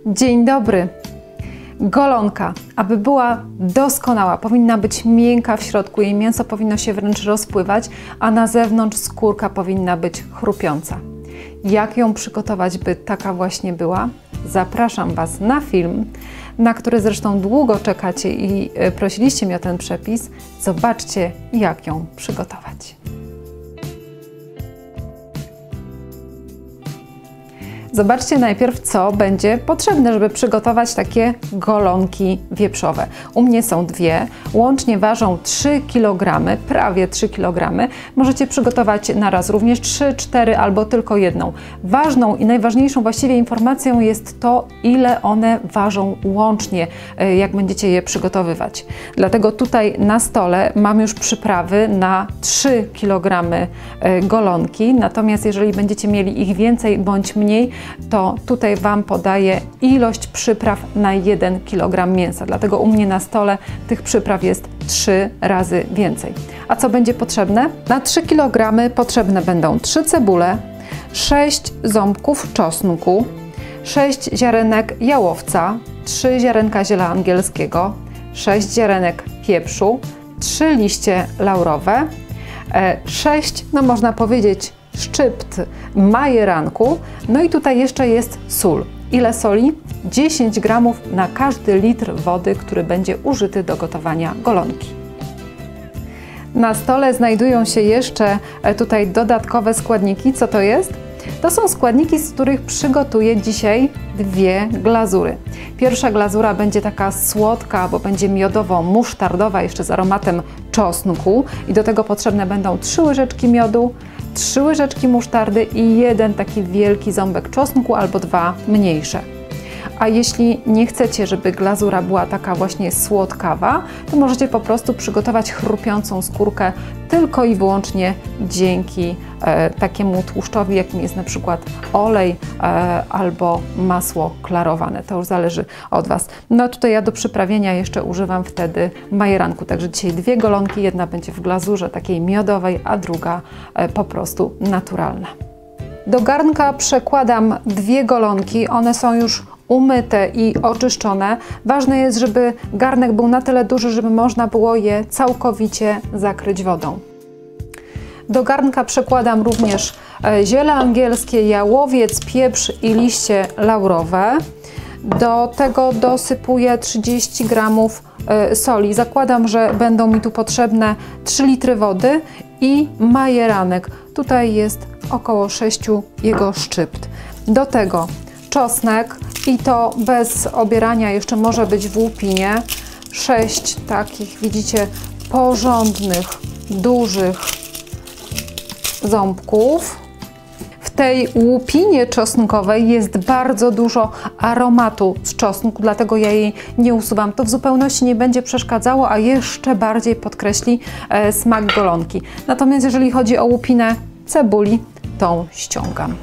Dzień dobry! Golonka, aby była doskonała, powinna być miękka w środku, jej mięso powinno się wręcz rozpływać, a na zewnątrz skórka powinna być chrupiąca. Jak ją przygotować, by taka właśnie była? Zapraszam Was na film, na który zresztą długo czekacie i prosiliście mnie o ten przepis. Zobaczcie, jak ją przygotować. Zobaczcie najpierw, co będzie potrzebne, żeby przygotować takie golonki wieprzowe. U mnie są dwie, łącznie ważą 3 kg, prawie 3 kg. Możecie przygotować na raz również 3, 4 albo tylko jedną. Ważną i najważniejszą właściwie informacją jest to, ile one ważą łącznie, jak będziecie je przygotowywać. Dlatego tutaj na stole mam już przyprawy na 3 kg golonki, natomiast jeżeli będziecie mieli ich więcej bądź mniej, to tutaj Wam podaję ilość przypraw na 1 kg mięsa. Dlatego u mnie na stole tych przypraw jest 3 razy więcej. A co będzie potrzebne? Na 3 kg potrzebne będą 3 cebule, 6 ząbków czosnku, 6 ziarenek jałowca, 3 ziarenka ziela angielskiego, 6 ziarenek pieprzu, 3 liście laurowe, 6, no można powiedzieć, szczypt majeranku, no i tutaj jeszcze jest sól. Ile soli? 10 gramów na każdy litr wody, który będzie użyty do gotowania golonki. Na stole znajdują się jeszcze tutaj dodatkowe składniki. Co to jest? To są składniki, z których przygotuję dzisiaj dwie glazury. Pierwsza glazura będzie taka słodka, bo będzie miodowo-musztardowa, jeszcze z aromatem czosnku i do tego potrzebne będą 3 łyżeczki miodu, 3 łyżeczki musztardy i jeden taki wielki ząbek czosnku albo 2 mniejsze. A jeśli nie chcecie, żeby glazura była taka właśnie słodkawa, to możecie po prostu przygotować chrupiącą skórkę tylko i wyłącznie dzięki takiemu tłuszczowi, jakim jest na przykład olej albo masło klarowane. To już zależy od Was. No tutaj ja do przyprawienia jeszcze używam wtedy majeranku. Także dzisiaj dwie golonki, jedna będzie w glazurze takiej miodowej, a druga po prostu naturalna. Do garnka przekładam dwie golonki, one są już umyte i oczyszczone. Ważne jest, żeby garnek był na tyle duży, żeby można było je całkowicie zakryć wodą. Do garnka przekładam również ziele angielskie, jałowiec, pieprz i liście laurowe. Do tego dosypuję 30 g soli. Zakładam, że będą mi tu potrzebne 3 litry wody i majeranek. Tutaj jest około 6 jego szczypt. Do tego czosnek i to bez obierania, jeszcze może być w łupinie. 6 takich, widzicie, porządnych, dużych ząbków. W tej łupinie czosnkowej jest bardzo dużo aromatu z czosnku, dlatego ja jej nie usuwam. To w zupełności nie będzie przeszkadzało, a jeszcze bardziej podkreśli smak golonki. Natomiast jeżeli chodzi o łupinę cebuli, tą ściągam.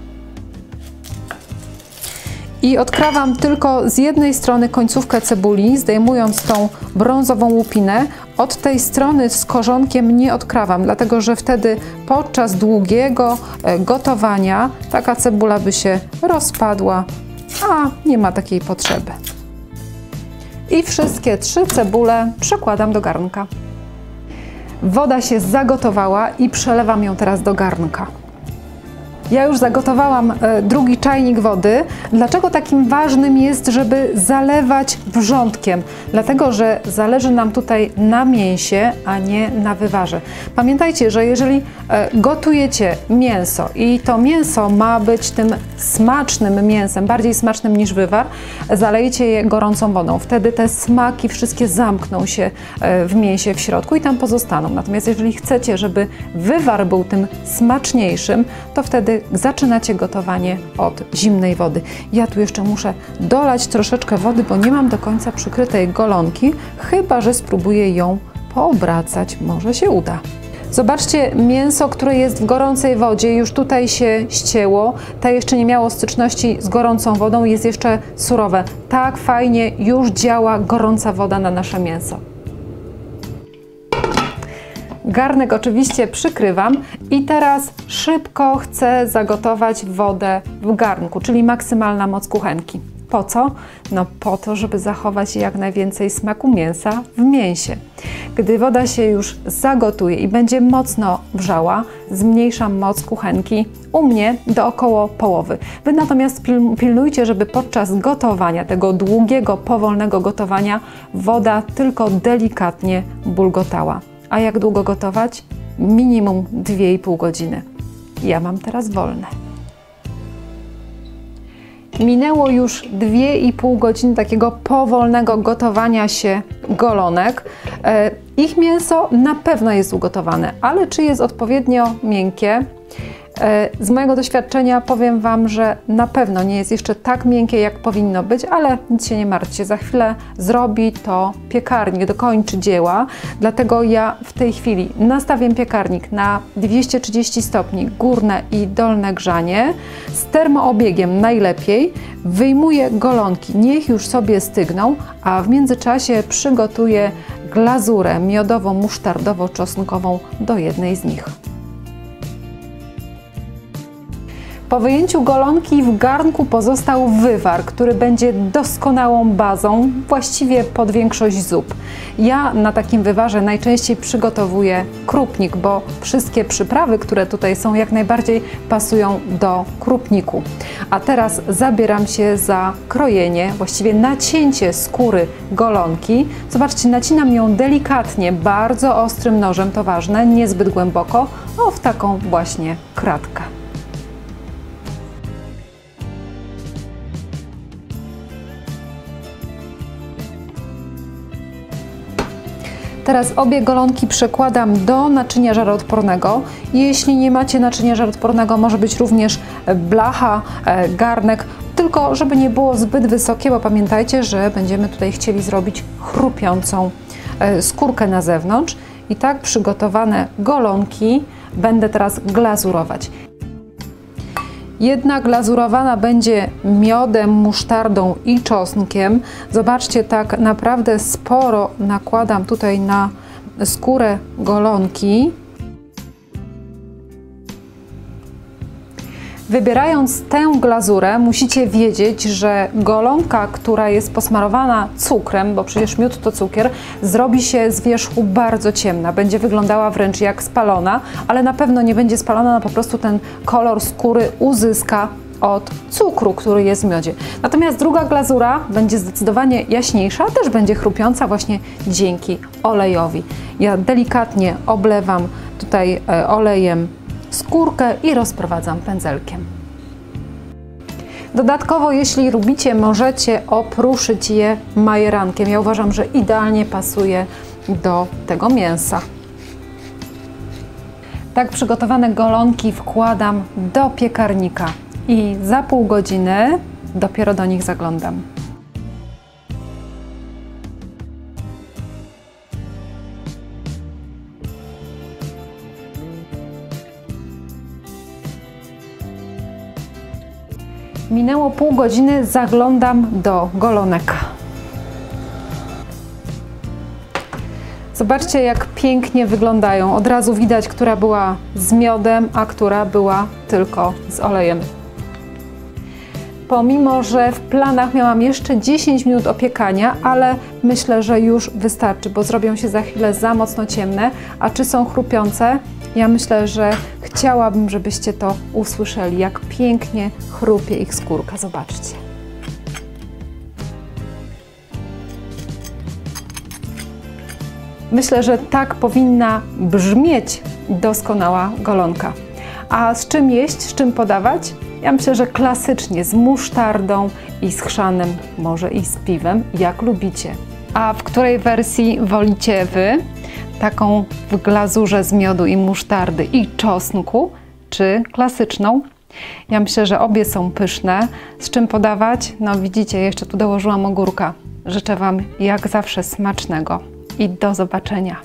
I odkrawam tylko z jednej strony końcówkę cebuli, zdejmując tą brązową łupinę. Od tej strony z korzonkiem nie odkrawam, dlatego że wtedy podczas długiego gotowania taka cebula by się rozpadła, a nie ma takiej potrzeby. I wszystkie 3 cebule przekładam do garnka. Woda się zagotowała i przelewam ją teraz do garnka. Ja już zagotowałam drugi czajnik wody. Dlaczego takim ważnym jest, żeby zalewać wrzątkiem? Dlatego, że zależy nam tutaj na mięsie, a nie na wywarze. Pamiętajcie, że jeżeli gotujecie mięso i to mięso ma być tym smacznym mięsem, bardziej smacznym niż wywar, zalejcie je gorącą wodą. Wtedy te smaki wszystkie zamkną się w mięsie w środku i tam pozostaną. Natomiast jeżeli chcecie, żeby wywar był tym smaczniejszym, to wtedy zaczynacie gotowanie od zimnej wody. Ja tu jeszcze muszę dolać troszeczkę wody, bo nie mam do końca przykrytej golonki, chyba że spróbuję ją poobracać. Może się uda. Zobaczcie, mięso, które jest w gorącej wodzie, już tutaj się ścięło. To jeszcze nie miało styczności z gorącą wodą, jest jeszcze surowe. Tak fajnie już działa gorąca woda na nasze mięso. Garnek oczywiście przykrywam i teraz szybko chcę zagotować wodę w garnku, czyli maksymalna moc kuchenki. Po co? No po to, żeby zachować jak najwięcej smaku mięsa w mięsie. Gdy woda się już zagotuje i będzie mocno wrzała, zmniejszam moc kuchenki u mnie do około połowy. Wy natomiast pilnujcie, żeby podczas gotowania, tego długiego, powolnego gotowania, woda tylko delikatnie bulgotała. A jak długo gotować? Minimum 2,5 godziny. Ja mam teraz wolne. Minęło już 2,5 godziny takiego powolnego gotowania się golonek. Ich mięso na pewno jest ugotowane, ale czy jest odpowiednio miękkie? Z mojego doświadczenia powiem Wam, że na pewno nie jest jeszcze tak miękkie, jak powinno być, ale nic się nie martwcie, za chwilę zrobi to piekarnik, dokończy dzieła, dlatego ja w tej chwili nastawiam piekarnik na 230 stopni, górne i dolne grzanie, z termoobiegiem najlepiej, wyjmuję golonki, niech już sobie stygną, a w międzyczasie przygotuję glazurę miodowo-musztardowo-czosnkową do jednej z nich. Po wyjęciu golonki w garnku pozostał wywar, który będzie doskonałą bazą, właściwie pod większość zup. Ja na takim wywarze najczęściej przygotowuję krupnik, bo wszystkie przyprawy, które tutaj są, jak najbardziej pasują do krupniku. A teraz zabieram się za krojenie, właściwie nacięcie skóry golonki. Zobaczcie, nacinam ją delikatnie, bardzo ostrym nożem, to ważne, niezbyt głęboko, w taką właśnie kratkę. Teraz obie golonki przekładam do naczynia żaroodpornego. Jeśli nie macie naczynia żaroodpornego, może być również blacha, garnek, tylko żeby nie było zbyt wysokie, bo pamiętajcie, że będziemy tutaj chcieli zrobić chrupiącą skórkę na zewnątrz. I tak przygotowane golonki będę teraz glazurować. Jedna glazurowana będzie miodem, musztardą i czosnkiem. Zobaczcie, tak naprawdę sporo nakładam tutaj na skórę golonki. Wybierając tę glazurę, musicie wiedzieć, że golonka, która jest posmarowana cukrem, bo przecież miód to cukier, zrobi się z wierzchu bardzo ciemna. Będzie wyglądała wręcz jak spalona, ale na pewno nie będzie spalona, no po prostu ten kolor skóry uzyska od cukru, który jest w miodzie. Natomiast druga glazura będzie zdecydowanie jaśniejsza, też będzie chrupiąca właśnie dzięki olejowi. Ja delikatnie oblewam tutaj olejem skórkę i rozprowadzam pędzelkiem. Dodatkowo, jeśli lubicie, możecie opruszyć je majerankiem. Ja uważam, że idealnie pasuje do tego mięsa. Tak przygotowane golonki wkładam do piekarnika i za pół godziny dopiero do nich zaglądam. Minęło pół godziny, zaglądam do golonek. Zobaczcie, jak pięknie wyglądają. Od razu widać, która była z miodem, a która była tylko z olejem. Pomimo że w planach miałam jeszcze 10 minut opiekania, ale myślę, że już wystarczy, bo zrobią się za chwilę za mocno ciemne. A czy są chrupiące? Ja myślę, że chciałabym, żebyście to usłyszeli, jak pięknie chrupie ich skórka. Zobaczcie. Myślę, że tak powinna brzmieć doskonała golonka. A z czym jeść, z czym podawać? Ja myślę, że klasycznie z musztardą i z chrzanem, może i z piwem, jak lubicie. A w której wersji wolicie Wy? Taką w glazurze z miodu i musztardy i czosnku, czy klasyczną? Ja myślę, że obie są pyszne. Z czym podawać? No widzicie, jeszcze tu dołożyłam ogórka. Życzę Wam jak zawsze smacznego i do zobaczenia.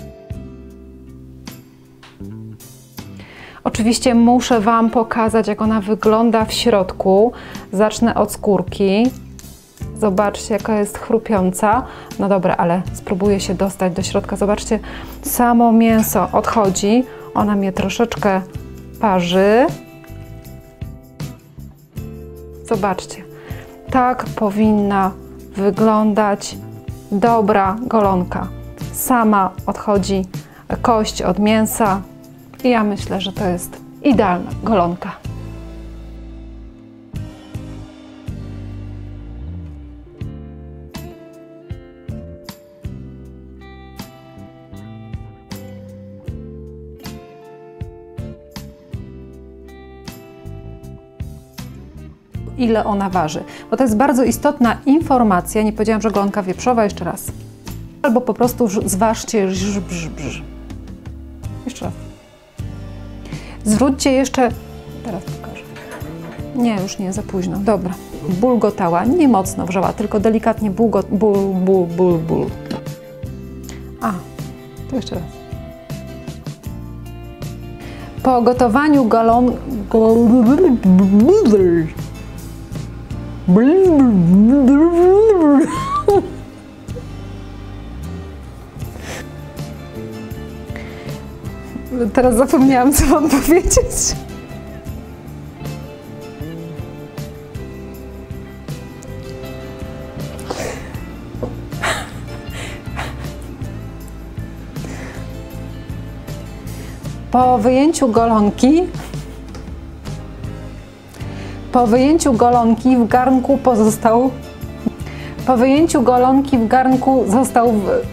Oczywiście muszę Wam pokazać, jak ona wygląda w środku. Zacznę od skórki. Zobaczcie, jaka jest chrupiąca. No dobra, ale spróbuję się dostać do środka. Zobaczcie, samo mięso odchodzi. Ona mnie troszeczkę parzy. Zobaczcie. Tak powinna wyglądać dobra golonka. Sama odchodzi kość od mięsa i ja myślę, że to jest idealna golonka. Ile ona waży, bo to jest bardzo istotna informacja. Nie powiedziałam, że golonka wieprzowa, jeszcze raz. Albo po prostu zważcie. Jeszcze raz. Zwróćcie jeszcze, teraz pokażę. Nie, już nie, za późno, dobra. Bulgotała, nie mocno wrzała, tylko delikatnie ból. A, to jeszcze raz. Po gotowaniu Teraz zapomniałam, co mam powiedzieć. Po wyjęciu golonki w garnku pozostał. Po wyjęciu golonki w garnku został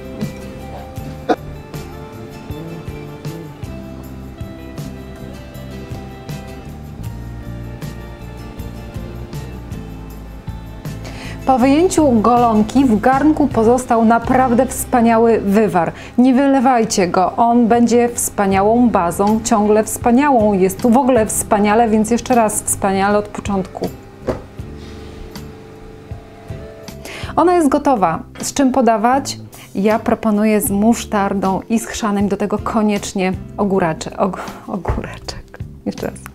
Po wyjęciu golonki w garnku pozostał naprawdę wspaniały wywar. Nie wylewajcie go, on będzie wspaniałą bazą, ciągle wspaniałą. Jest tu w ogóle wspaniale, więc jeszcze raz wspaniale od początku. Ona jest gotowa. Z czym podawać? Ja proponuję z musztardą i z chrzanem, do tego koniecznie ogóreczek. Jeszcze raz.